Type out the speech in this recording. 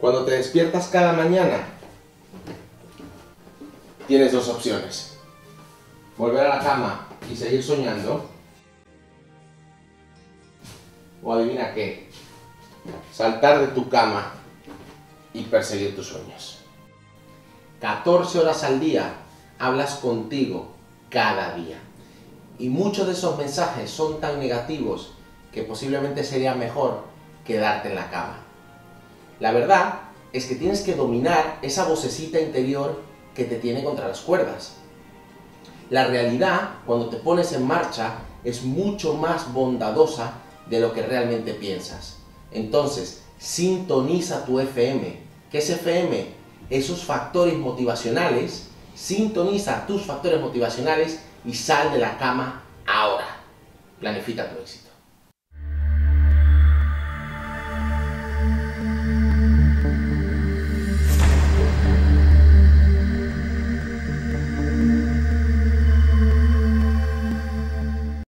Cuando te despiertas cada mañana, tienes dos opciones. Volver a la cama y seguir soñando. O adivina qué, saltar de tu cama y perseguir tus sueños. 14 horas al día hablas contigo cada día. Y muchos de esos mensajes son tan negativos que posiblemente sería mejor quedarte en la cama. La verdad es que tienes que dominar esa vocecita interior que te tiene contra las cuerdas. La realidad, cuando te pones en marcha, es mucho más bondadosa de lo que realmente piensas. Entonces, sintoniza tu FM. ¿Qué es FM? Esos factores motivacionales. Sintoniza tus factores motivacionales y sal de la cama ahora. Planifica tu éxito.